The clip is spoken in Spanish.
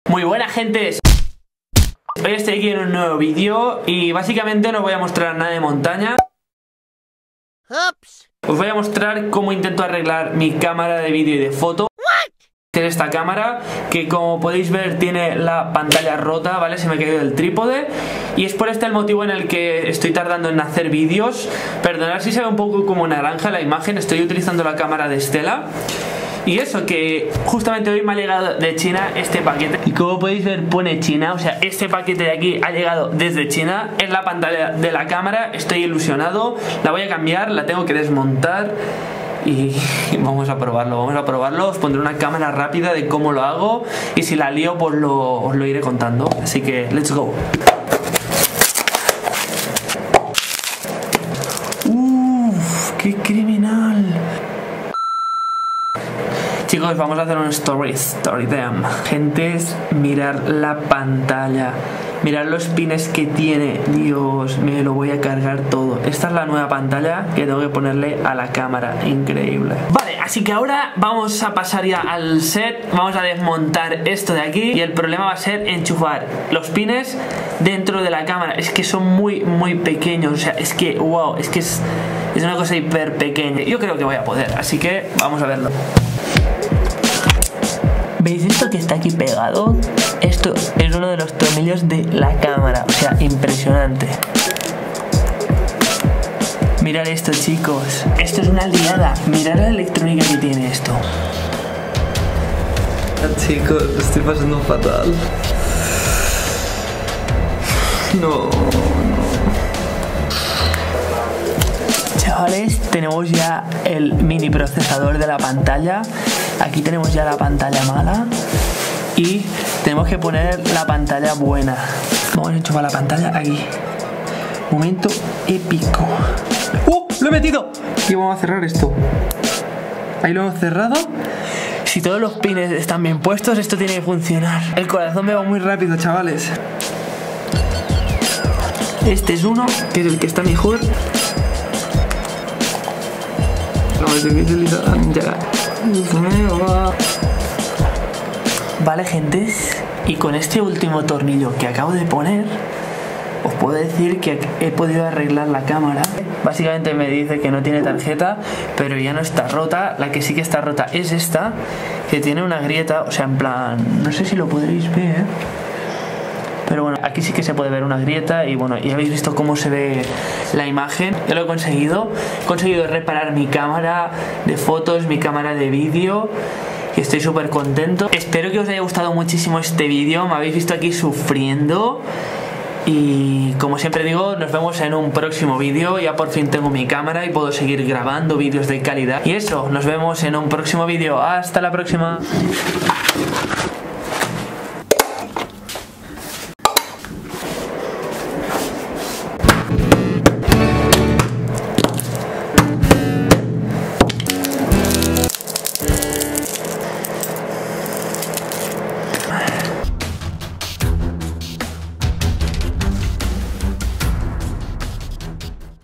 Muy buena, gente. Hoy estoy aquí en un nuevo vídeo y básicamente no voy a mostrar nada de montaña. Os voy a mostrar cómo intento arreglar mi cámara de vídeo y de foto. Que es esta cámara, que como podéis ver tiene la pantalla rota, ¿vale? Se me ha caído el trípode. Y es por este el motivo en el que estoy tardando en hacer vídeos. Perdonad si se ve un poco como naranja la imagen, estoy utilizando la cámara de Stella. Y eso, que justamente hoy me ha llegado de China este paquete. Y como podéis ver pone China, o sea, este paquete de aquí ha llegado desde China. Es la pantalla de la cámara, estoy ilusionado. La voy a cambiar, la tengo que desmontar. Y vamos a probarlo, os pondré una cámara rápida de cómo lo hago. Y si la lío pues os lo iré contando. Así que, let's go. Uff, qué criminal. Chicos, vamos a hacer un story time. Gentes, mirar la pantalla, mirar los pines que tiene. Dios, me lo voy a cargar todo. Esta es la nueva pantalla que tengo que ponerle a la cámara. Increíble. Vale, así que ahora vamos a pasar ya al set. Vamos a desmontar esto de aquí. Y el problema va a ser enchufar los pines dentro de la cámara. Es que son muy pequeños. O sea, es que, wow, es que es una cosa hiper pequeña. Yo creo que voy a poder, así que vamos a verlo. ¿Veis esto que está aquí pegado? Esto es uno de los tornillos de la cámara, o sea, impresionante. Mirad esto, chicos. Esto es una liada. Mirad la electrónica que tiene esto. Chicos, estoy pasando fatal. No. Chavales, tenemos ya el mini procesador de la pantalla. Aquí tenemos ya la pantalla mala y tenemos que poner la pantalla buena. Vamos a enchufar la pantalla aquí. Momento épico. ¡Oh! ¡Lo he metido! Y vamos a cerrar esto. Ahí lo hemos cerrado. Si todos los pines están bien puestos, esto tiene que funcionar. El corazón me va muy rápido, chavales. Este es uno, que es el que está mejor. No, es difícil ya. Vale, gentes, y con este último tornillo que acabo de poner, os puedo decir que he podido arreglar la cámara. Básicamente me dice que no tiene tarjeta, pero ya no está rota. La que sí que está rota es esta, que tiene una grieta, o sea, en plan, no sé si lo podréis ver, pero bueno, aquí sí que se puede ver una grieta. Y bueno, ya habéis visto cómo se ve la imagen. Yo lo he conseguido. He conseguido reparar mi cámara de fotos, mi cámara de vídeo, y estoy súper contento. Espero que os haya gustado muchísimo este vídeo. Me habéis visto aquí sufriendo. Y como siempre digo, nos vemos en un próximo vídeo. Ya por fin tengo mi cámara y puedo seguir grabando vídeos de calidad. Y eso, nos vemos en un próximo vídeo. Hasta la próxima.